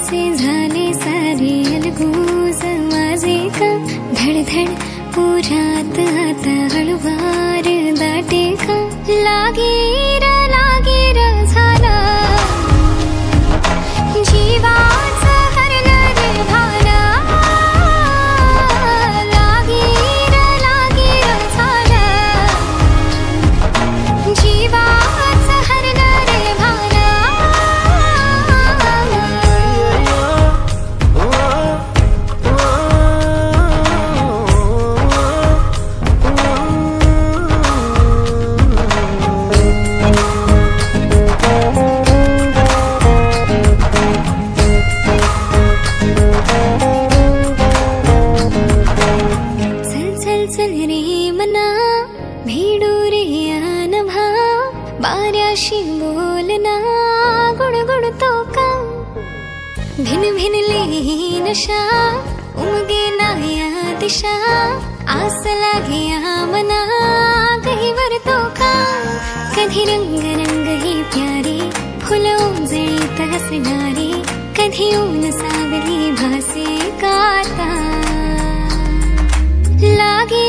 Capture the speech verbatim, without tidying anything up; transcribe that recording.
से झाले सारे अलगूज माझे का धडधड पुरात आता हळुवार दाटे का लागे र लागे र झाला जीवाचा हरला रे भाला लागे र लागे र झाला जीवाचा हरला रे भाला चल रे मना भिडू रे नभा बाऱ्याशी बोलना गुडगुडतो का भिन भिन ले नशा उमगे ना या दिशा आस लागे या मना कहीं वरतो का कधी रंग रंग ही प्यारे फुलं उजळीत हसणारे कधी ऊन सावली भासे काता लागे